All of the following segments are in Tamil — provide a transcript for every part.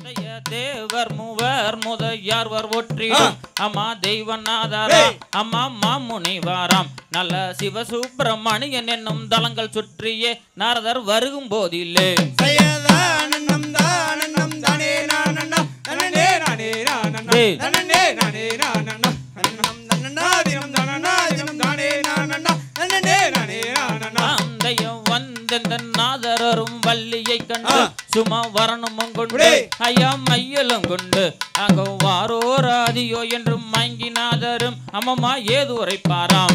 தேவர் மூவர் முதையார்வர் ஒற்றிடும் அம்மா தெய்வநாதாரா அம்மா மாமுனிவாராம் நல்ல சிவசுப்பிரமணியன் என்னும் தலங்கள் சுற்றியே நாரதர் வருகும் போதிலே நாதரும் வள்ளியை கண்டு சும்மா வரணுமும் கொண்டு ஐயா மையலும் கொண்டு அங்க வாரோராதியோ என்றும் மயங்கிநாதரும் அம்மம்மா ஏது உரைப்பாராம்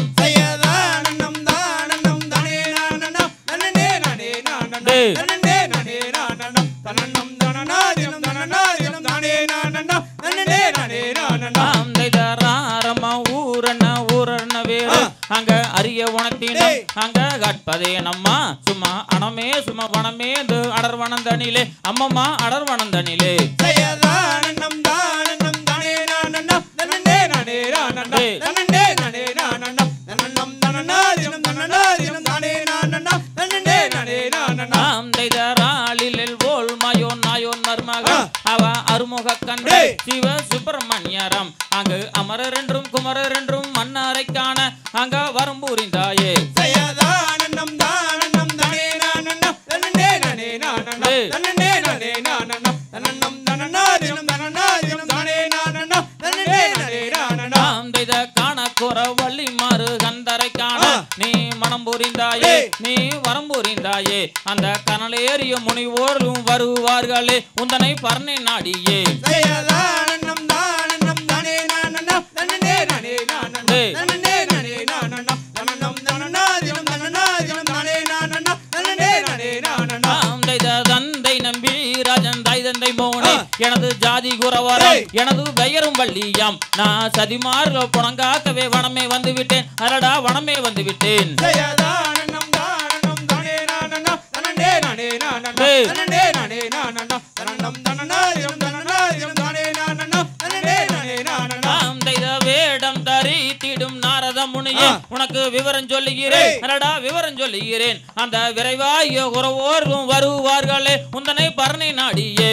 அங்க அரிய உணத்தினம் அங்க கட்பதே நம்மா சும்மா அணமே சும்மா வனமே அடர்வனந்தனிலே அம்மம்மா அடர்வனந்தனிலே அவ அருமுக கண்டு சிவ சுப்பிரமணியரம் அங்கு அமரர் என்றும் குமரர் என்றும் மன்னரை காண அங்க வரம் புரிந்தாயே வள்ளி மாறு கந்தரை காண நீ மனம் புரிந்தாயே நீ வரம் புரிந்தாயே அந்த கனலேறிய முனிவோரும் வருவார்களே உந்தனை பர்ணை நாடியே எனது ஜாதி குறவரம் எனது பெயரும் வள்ளியாம் நான் சதிமார்ல புணங்காக்கவே வனமே வந்து விட்டேன் அரடா வனமே வந்து விட்டேன் வேடம் தரித்திடும் நாரத முனியே உனக்கு விவரம் சொல்லுகிறேன் அரடா விவரம் சொல்லுகிறேன் அந்த விரைவாய குறவோரும் வருவார்களே உந்தனை பர்ணை நாடியே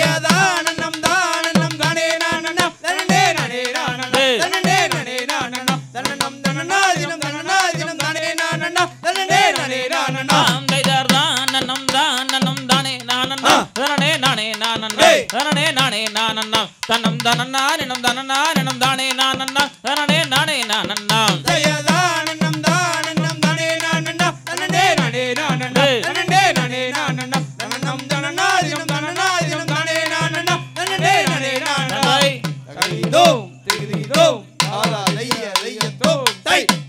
தன்னம் தனனா நினம் தனனா நினம் தானே நானன்னா தனனே நானே நானன்னா தயதானனம் தானனம் தானே நானன்னா தனனே நானே நானன்னா தனனே நானே நானன்னா தனனம் தனனா நினம் தனனா நினம் தானே நானன்னா தனனே நானே நானன்னா கைதோ திகிதோ ஆலா லைய லைய தோ தை